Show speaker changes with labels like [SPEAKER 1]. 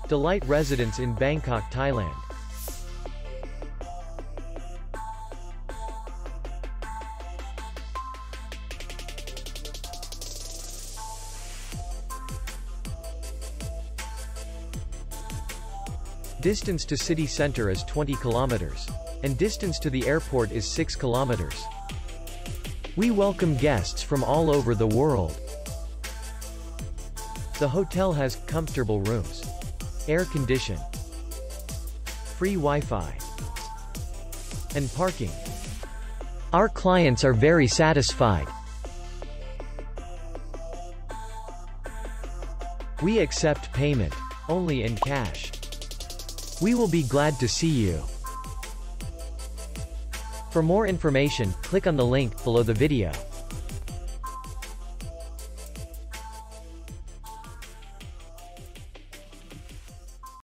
[SPEAKER 1] Delight residents in Bangkok, Thailand. Distance to city center is 20 kilometers. And distance to the airport is 6 kilometers. We welcome guests from all over the world. The hotel has comfortable rooms, air condition, free Wi-Fi, and parking. Our clients are very satisfied. We accept payment only in cash. We will be glad to see you. For more information, click on the link below the video.